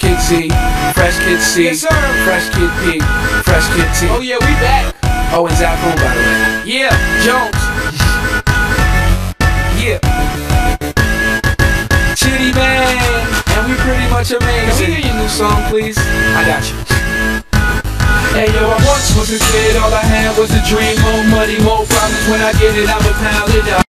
Kid Z, Fresh Kid C, Yes, sir. Fresh Kid P, Fresh Kid T. Oh yeah, we back. Oh, and Zach Boone, by the way. Yeah, Jones. Yeah. Chitty Bang, and we pretty much amazing. Can we hear your new song, please? I got you. Hey yo, I once was a kid, all I had was a dream. More money, more problems. When I get it, I'ma pound it up.